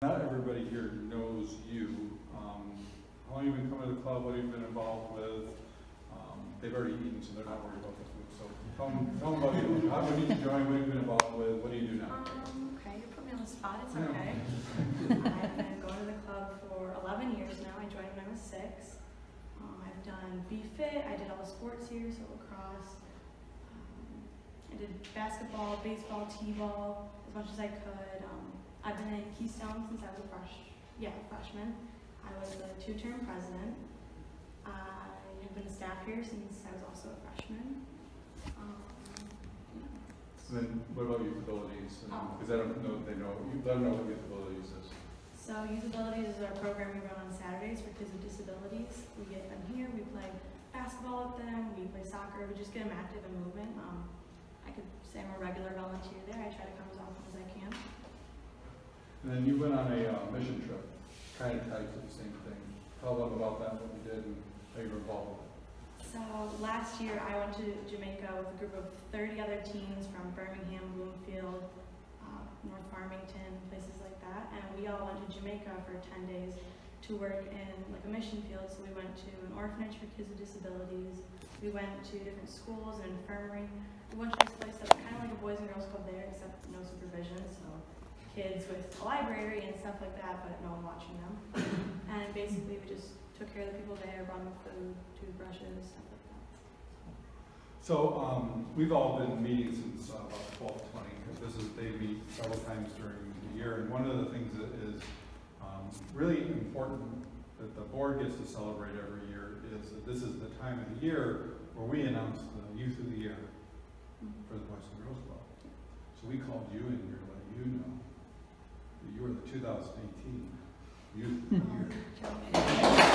Not everybody here knows you. How long have you been coming to the club? What have you been involved with? They've already eaten, so they're not worried about the food. So tell them about you. How did you join? What have you been involved with? What do you do now? Okay, you put me on the spot. It's okay. I've been going to the club for 11 years now. I joined when I was 6. I've done B-Fit. I did all the sports here, so lacrosse. I did basketball, baseball, t-ball, as much as I could. I've been at Keystone since I was a freshman. I was a 2-term president. I've been a staff here since I was also a freshman. So then, what about youth abilities? Because I don't know if they know. You let them know what youth abilities is. So youth abilities is our program we run on Saturdays for kids with disabilities. We get them here. We play basketball with them. We play soccer. We just get them active and moving. I could say I'm a regular volunteer there. I try to come as often as I can. And then you went on a mission trip, kind of tied to the same thing. Tell them about that, what you did, and how you were involved with it. So last year I went to Jamaica with a group of 30 other teens from Birmingham, Bloomfield, North Farmington, places like that. And we all went to Jamaica for 10 days to work in like a mission field. So we went to an orphanage for kids with disabilities. We went to different schools and infirmary. We went to this place that was kind of like a Boys and Girls Club there, except no supervision. So kids with a library and stuff like that, but no one watching them. And basically we just took care of the people there, brought them food, toothbrushes, stuff like that. So we've all been meeting since about 12/20, because they meet several times during the year. And one of the things that is really important that the board gets to celebrate every year is that this is the time of the year where we announce the Youth of the Year for the Boys and Girls Club. So we called you in here to let you know that you were the 2018 Youth of the Year.